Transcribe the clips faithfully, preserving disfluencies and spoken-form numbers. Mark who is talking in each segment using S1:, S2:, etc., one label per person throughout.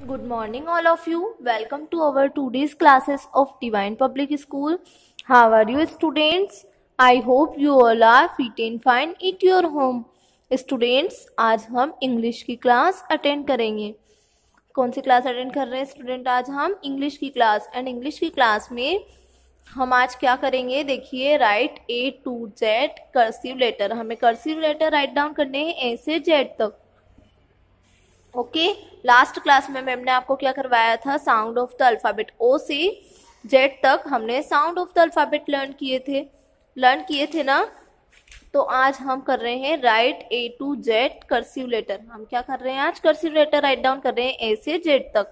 S1: Good morning, all of you. Welcome to our today's classes of Divine Public School. How are you, students? I hope you all are fit and fine at your home. Students, आज हम English की class attend करेंगे. कौन सी class attend कर रहे हैं student? आज हम इंग्लिश की क्लास. एंड इंग्लिश की क्लास में हम आज क्या करेंगे? देखिए, write A to Z cursive letter. हमें कर्सिव लेटर राइट डाउन करने हैं ए से जेड तक. ओके, लास्ट क्लास में मैम ने आपको क्या करवाया था? Sound of the alphabet. O से जेड तक हमने sound of the alphabet learn किए थे लर्न किए थे ना. तो आज हम कर रहे हैं write A to Z cursive letter. हम क्या कर रहे हैं आज? कर्सिव लेटर राइट डाउन कर रहे हैं ए से जेड तक.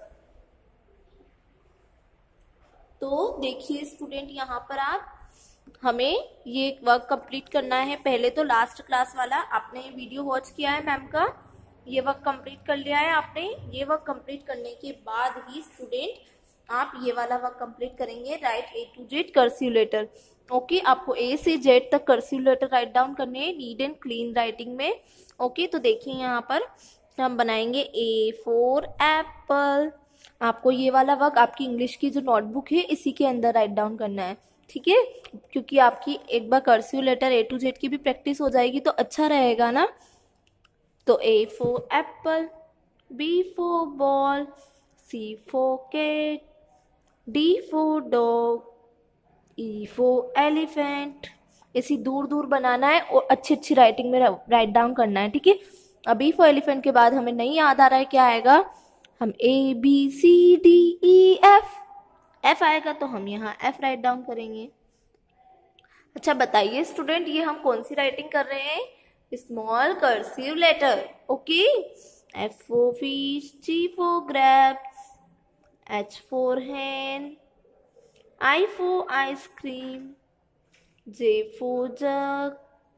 S1: तो देखिए स्टूडेंट, यहाँ पर आप हमें ये वर्क कंप्लीट करना है. पहले तो लास्ट क्लास वाला आपने वीडियो वॉच किया है मैम का, ये वर्क कंप्लीट कर लिया है आपने. ये वर्क कंप्लीट करने के बाद ही स्टूडेंट आप ये वाला वर्क कंप्लीट करेंगे, write A to Z cursive letter. Okay, आपको ए से जेड तक कर्सिव लेटर राइट डाउन करने हैं नीट एंड क्लीन राइटिंग में. ओके okay, तो देखिए यहाँ पर हम बनाएंगे ए फॉर एप्पल. आपको ये वाला वर्क आपकी इंग्लिश की जो नोटबुक है इसी के अंदर राइट डाउन करना है, ठीक है? क्योंकि आपकी एक बार cursive letter A to Z की भी प्रैक्टिस हो जाएगी तो अच्छा रहेगा ना. तो A for apple, B for ball, C for cat, D for dog, E for elephant. ऐसी दूर दूर बनाना है और अच्छी अच्छी राइटिंग में राइट डाउन करना है, ठीक है? अब E for elephant के बाद हमें नहीं याद आ रहा है क्या आएगा. हम A B C D E F F आएगा तो हम यहाँ F राइट डाउन करेंगे. अच्छा बताइए स्टूडेंट, ये हम कौन सी राइटिंग कर रहे हैं? Small cursive letter. Okay, F for fish, G for grapes, H for hen, I for ice cream, J for jug,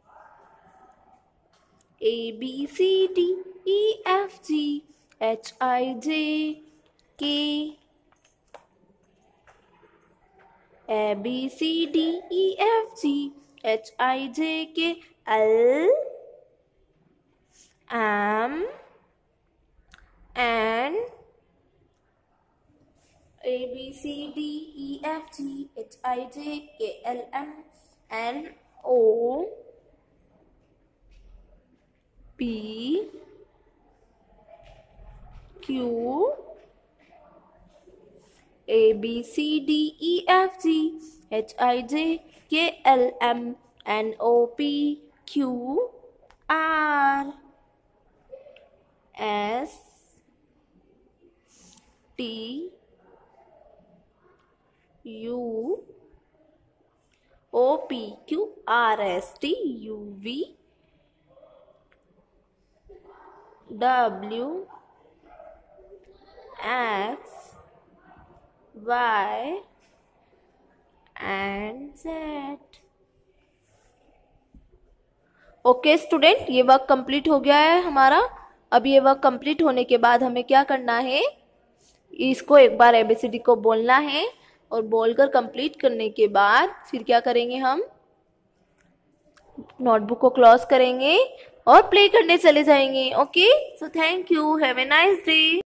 S1: A B C D E F G H I J K, A B C D E F G H I J K L M N A B C D E F G H I J K L M N O P Q A B C D E F G H I J K L M N O P Q R S T U O P Q R S T U V W X Y and Z. Okay student, ये work complete हो गया है हमारा. अब ये work complete होने के बाद हमें क्या करना है? इसको एक बार एबीसीडी को बोलना है और बोलकर कंप्लीट करने के बाद फिर क्या करेंगे? हम नोटबुक को क्लोज करेंगे और प्ले करने चले जाएंगे. Okay, so thank you, have a nice day.